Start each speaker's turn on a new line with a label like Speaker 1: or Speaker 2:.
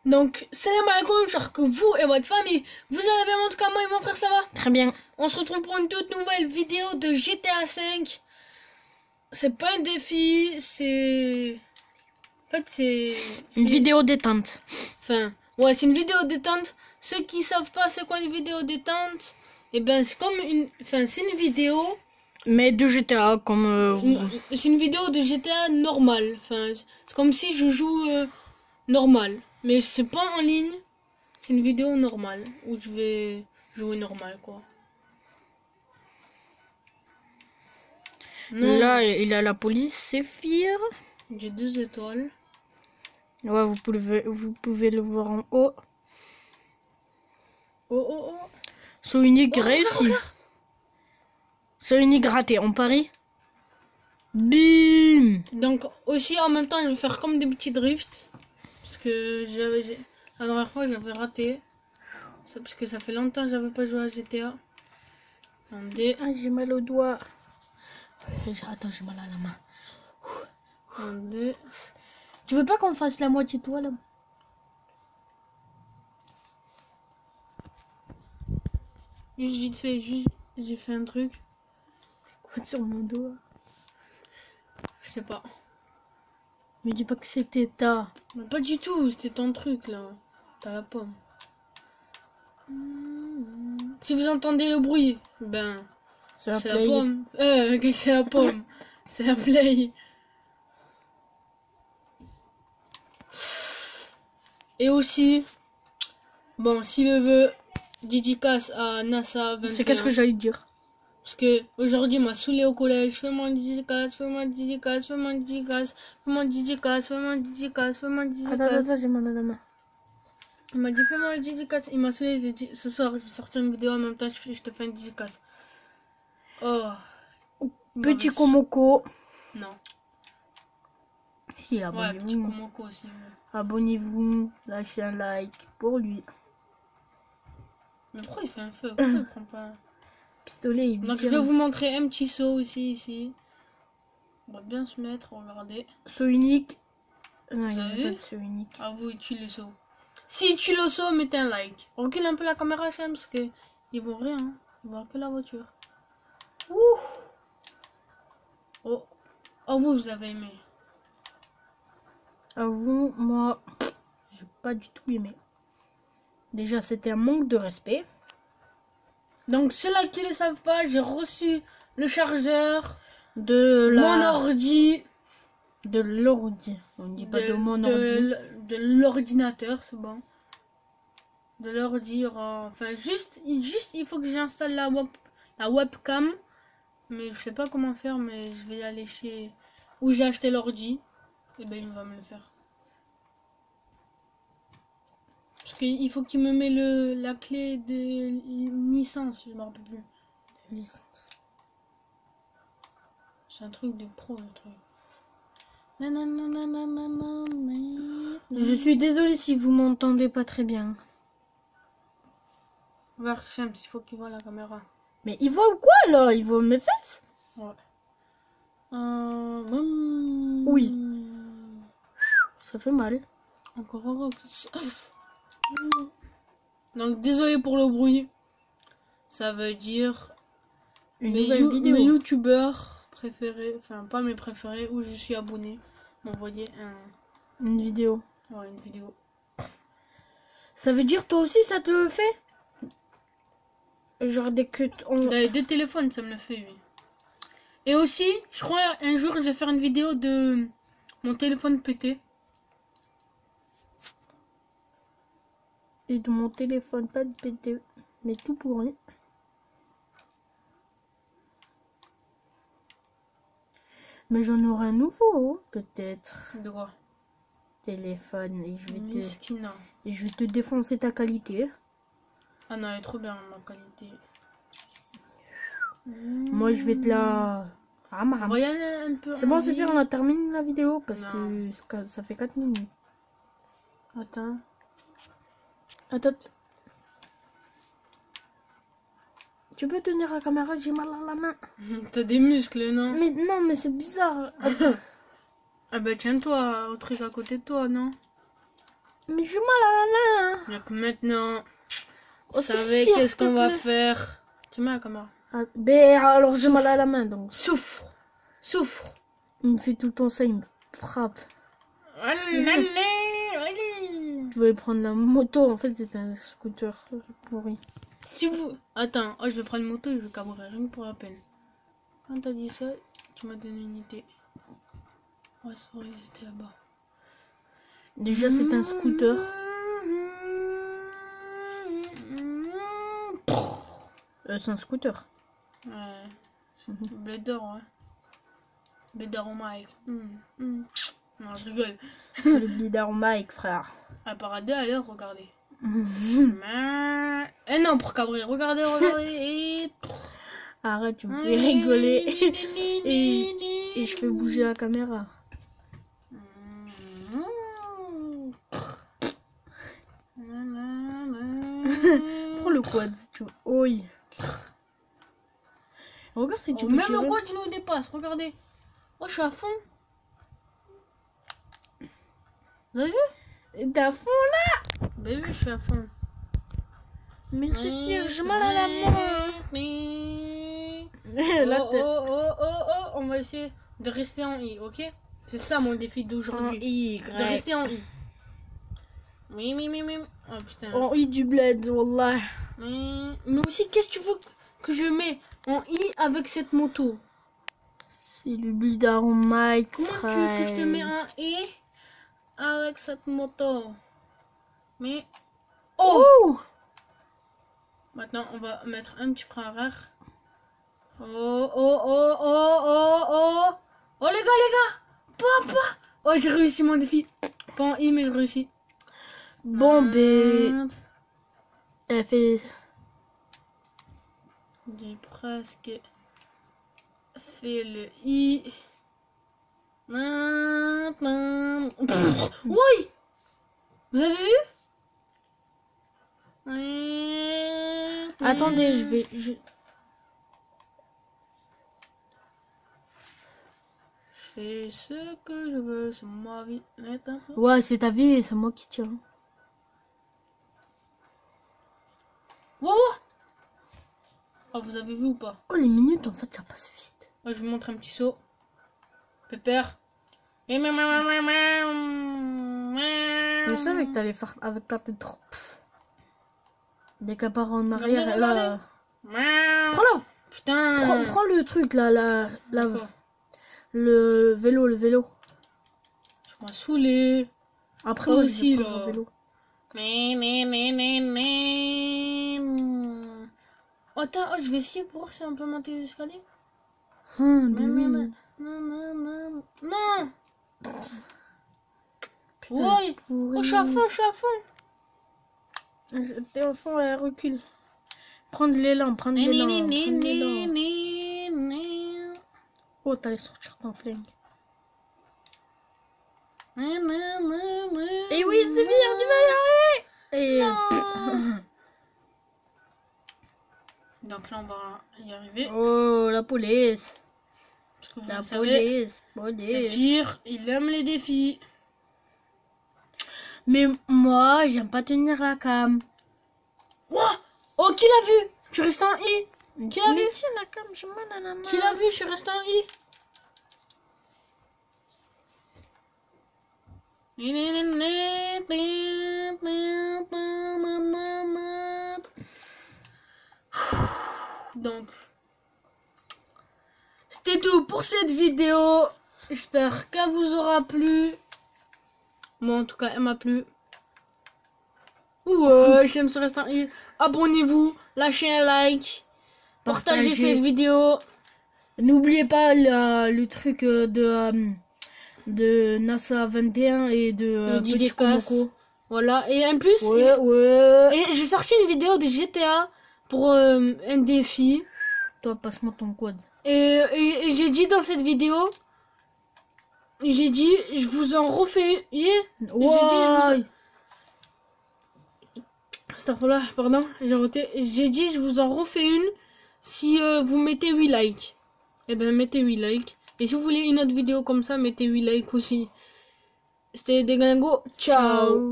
Speaker 1: Donc, salam alaikum, j'espère que vous et votre famille, vous allez bien, en tout cas moi et mon frère ça va.
Speaker 2: Très bien.
Speaker 1: On se retrouve pour une toute nouvelle vidéo de GTA 5. C'est pas un défi, c'est... En fait c'est...
Speaker 2: Une vidéo détente.
Speaker 1: Enfin, ouais, c'est une vidéo détente. Ceux qui savent pas c'est quoi une vidéo détente, et ben c'est comme une... Enfin, c'est une vidéo...
Speaker 2: Mais de GTA, comme...
Speaker 1: C'est une vidéo de GTA normale. Enfin, c'est comme si je joue normal. Mais c'est pas en ligne. C'est une vidéo normale. Où je vais jouer normal, quoi. Non.
Speaker 2: Là, il a la police, c'est fier.
Speaker 1: J'ai 2 étoiles.
Speaker 2: Ouais, vous pouvez le voir en haut.
Speaker 1: Oh, oh, oh.
Speaker 2: Saut unique réussi.
Speaker 1: Regarde.
Speaker 2: Saut unique raté, on parie. Bim.
Speaker 1: Donc, aussi, en même temps, je vais faire comme des petits drifts. Parce que la dernière fois, j'avais raté. Parce que ça fait longtemps que j'avais pas joué à GTA. Attendez.
Speaker 2: Ah, j'ai mal au doigt. Attends, j'ai mal à la main.
Speaker 1: Attendez.
Speaker 2: Tu veux pas qu'on fasse la moitié de toi, là?
Speaker 1: Juste vite fait, j'ai fait un truc.
Speaker 2: Quoi sur mon doigt?
Speaker 1: Je sais pas.
Speaker 2: Mais dis pas que c'était ta...
Speaker 1: Mais pas du tout, c'était ton truc là. T'as la pomme. Si vous entendez le bruit, ben
Speaker 2: C'est la
Speaker 1: c'est la
Speaker 2: play.
Speaker 1: pomme. C'est la pomme. C'est la play. Et aussi, bon, s'il le veut, dédicace à NASA 21.
Speaker 2: C'est qu'est-ce que j'allais dire?
Speaker 1: Parce que aujourd'hui m'a saoulé au collège. Fais-moi une dédicace, fais-moi une dédicace, fais-moi une dédicace, fais-moi une dédicace, fais-moi une dédicace, fais-moi une dédicace.
Speaker 2: Attends, j'ai mal à la main.
Speaker 1: Il m'a dit fais-moi une dédicace. Il m'a saoulé, j'ai dit ce soir je vais sortir une vidéo en même temps, je te fais une dédicace. Oh.
Speaker 2: Petit Komoko.
Speaker 1: Non.
Speaker 2: Si,
Speaker 1: Ouais, petit
Speaker 2: abonnez-vous.
Speaker 1: Komoko aussi. Ouais.
Speaker 2: Abonnez-vous, lâchez un like pour lui.
Speaker 1: Mais pourquoi il fait un feu? Pourquoi il prend pas?
Speaker 2: Pistolet, il
Speaker 1: Donc je vais vous montrer un petit saut aussi ici. On va bien se mettre, regardez.
Speaker 2: Saut unique. Non, il
Speaker 1: Vous
Speaker 2: n'y a
Speaker 1: avez
Speaker 2: pas
Speaker 1: vu?
Speaker 2: de saut unique.
Speaker 1: Ah vous, il tue le saut. Si tu le saut, mettez un like. Recule un peu la caméra, Chem, parce que ils voient rien. Hein. Ils voient que la voiture. Ouh. Oh. Oh, vous avez aimé.
Speaker 2: Avoue, moi, j'ai pas du tout aimé. Déjà, c'était un manque de respect.
Speaker 1: Donc ceux-là qui ne savent pas, j'ai reçu le chargeur
Speaker 2: De
Speaker 1: mon ordi.
Speaker 2: De l'ordi. On dit pas de mon ordi.
Speaker 1: De l'ordinateur, c'est bon. De l'ordi, enfin juste il faut que j'installe la webcam. Mais je sais pas comment faire, mais je vais aller chez où j'ai acheté l'ordi. Et ben il va me le faire. Parce qu'il faut qu'il me mette la clé de licence, je me rappelle plus.
Speaker 2: Licence.
Speaker 1: C'est un truc de pro le truc.
Speaker 2: Je suis désolée si vous m'entendez pas très bien.
Speaker 1: Vers Shams, il faut qu'il voit la caméra.
Speaker 2: Mais il voit quoi là? Il voit mes fesses?
Speaker 1: Ouais.
Speaker 2: Oui. Ça fait mal.
Speaker 1: Encore heureux que ça. Donc désolé pour le bruit. Ça veut dire
Speaker 2: Une
Speaker 1: mes
Speaker 2: nouvelle vidéo.
Speaker 1: mes youtubeurs préférés, enfin pas mes préférés, où je suis abonné, m'envoyer
Speaker 2: Une vidéo.
Speaker 1: ouais, une vidéo.
Speaker 2: Ça veut dire toi aussi ça te le fait? Genre dès que
Speaker 1: Des téléphones, ça me le fait, oui. Et aussi, je crois un jour je vais faire une vidéo de mon téléphone pété.
Speaker 2: Et de mon téléphone pas de pété, mais tout pourri. Mais j'en aurai un nouveau, peut-être.
Speaker 1: De quoi?
Speaker 2: Téléphone et
Speaker 1: Miskina.
Speaker 2: je vais te défoncer ta qualité.
Speaker 1: Ah non, elle est trop bien ma qualité.
Speaker 2: Moi je vais te la...
Speaker 1: Regardez un peu.
Speaker 2: C'est bon, c'est fait, on a terminé la vidéo parce
Speaker 1: Non.
Speaker 2: que ça fait 4 minutes.
Speaker 1: Attends.
Speaker 2: Attends. Tu peux tenir la caméra, j'ai mal à la main.
Speaker 1: T'as des muscles, non?
Speaker 2: Mais non, mais c'est bizarre. Attends.
Speaker 1: Ah bah tiens-toi au truc à côté de toi, non?
Speaker 2: Mais j'ai mal à la main.
Speaker 1: Donc maintenant,
Speaker 2: Oh,
Speaker 1: vous
Speaker 2: c'est
Speaker 1: savez
Speaker 2: fier,
Speaker 1: qu'est-ce
Speaker 2: s'il te
Speaker 1: qu'on va
Speaker 2: plaît.
Speaker 1: faire. Tu mets la caméra.
Speaker 2: Ah, ben alors j'ai mal à la main donc.
Speaker 1: Souffre. Souffre.
Speaker 2: Il me fait tout le temps ça, il me frappe.
Speaker 1: Allez, allez.
Speaker 2: Je voulais prendre la moto, en fait c'était un scooter pourri.
Speaker 1: Si vous... Attends, oh, je vais prendre une moto et je vais cabrer rien que pour la peine. Quand t'as dit ça, tu m'as donné une idée. Ouais, c'est vrai, j'étais là-bas.
Speaker 2: Déjà c'est un scooter. C'est un scooter.
Speaker 1: Ouais. Blader, ouais. Blader au mic. Non, je rigole.
Speaker 2: C'est le leader Mike, frère.
Speaker 1: À part à deux à l'heure, regardez. Eh non, pour cabrer, regardez, regardez. Et...
Speaker 2: Arrête, tu me fais rigoler. et je fais bouger la caméra. Prends le quad si tu veux. Oui. Regarde si tu peux
Speaker 1: même
Speaker 2: tirer.
Speaker 1: le quad, il nous dépasse, regardez. Oh, je suis à fond. Vous avez vu?
Speaker 2: T'es à fond là.
Speaker 1: Bah oui, je suis à fond.
Speaker 2: Merci fier, j'ai mal à la main. Là,
Speaker 1: On va essayer de rester en I, ok? C'est ça mon défi
Speaker 2: en
Speaker 1: d'aujourd'hui.
Speaker 2: Y.
Speaker 1: De rester en I. Oui. Oh putain.
Speaker 2: En I du bled, wallah.
Speaker 1: Mais aussi, qu'est-ce que tu veux que je mets en I avec cette moto?
Speaker 2: C'est le leader Mike,
Speaker 1: Comment tu
Speaker 2: frère.
Speaker 1: veux que je te mets en I avec cette moto? Mais...
Speaker 2: Oh!
Speaker 1: Maintenant, on va mettre un petit frein arrière. Oh les gars, papa. Oh, j'ai réussi mon défi. Pas en I, mais j'ai réussi.
Speaker 2: Bon, ben... Elle fait...
Speaker 1: J'ai presque fait le I. Oui. Vous avez vu?
Speaker 2: Attendez, je vais...
Speaker 1: Je fais ce que je veux, c'est ma vie.
Speaker 2: Ouais, c'est ta vie, c'est moi qui tiens.
Speaker 1: Wow. Oh, vous avez vu ou pas?
Speaker 2: Oh, les minutes, en fait, ça passe vite.
Speaker 1: Moi, je vous montre un petit saut. Pépère. Je
Speaker 2: savais que t'allais faire avec ta tête trop. Dès qu'elle part en arrière, là... Prends-la.
Speaker 1: Putain.
Speaker 2: Prends le truc, là,
Speaker 1: Quoi?
Speaker 2: le vélo.
Speaker 1: Tu m'as saoulé.
Speaker 2: Après,
Speaker 1: Toi
Speaker 2: moi,
Speaker 1: aussi,
Speaker 2: je vais prendre
Speaker 1: là.
Speaker 2: le vélo.
Speaker 1: Oh, attends, oh, je vais essayer pour voir si on peut monter les escaliers.
Speaker 2: Ben oui.
Speaker 1: Non.
Speaker 2: Putain,
Speaker 1: Ouais.
Speaker 2: pourri.
Speaker 1: Oh, je suis à fond.
Speaker 2: T'es au fond, elle recule. Prendre l'élan. Oh, t'allais sortir ton flingue. Et oui, c'est bien, tu vas y arriver. Et...
Speaker 1: Donc là, on va y arriver.
Speaker 2: Oh, la police.
Speaker 1: Parce que vous
Speaker 2: La
Speaker 1: le savez,
Speaker 2: police.
Speaker 1: Séphir, il aime les défis.
Speaker 2: Mais moi, j'aime pas tenir la cam.
Speaker 1: Ouah. Oh, qui l'a vu? Je suis resté en I. Qui l'a vu?
Speaker 2: Mais tiens la cam, j'ai mal à la main.
Speaker 1: Qui l'a vu? Je suis resté en I. Donc, c'était tout pour cette vidéo. J'espère qu'elle vous aura plu. Moi, en tout cas, elle m'a plu. Ouais, j'aime ce restant. Abonnez-vous, lâchez un like, partagez cette vidéo.
Speaker 2: N'oubliez pas le truc de NASA 21 et de Petit Komoko.
Speaker 1: Voilà, et en plus,
Speaker 2: Ouais.
Speaker 1: et j'ai sorti une vidéo de GTA pour un défi.
Speaker 2: Toi, passe-moi ton code.
Speaker 1: Et j'ai dit dans cette vidéo, je vous en refais. Pardon, j'ai raté. J'ai dit, je vous en refais une si vous mettez 8 likes. Eh ben, mettez 8 likes. Et si vous voulez une autre vidéo comme ça, mettez 8 likes aussi. C'était Deglingo. Ciao.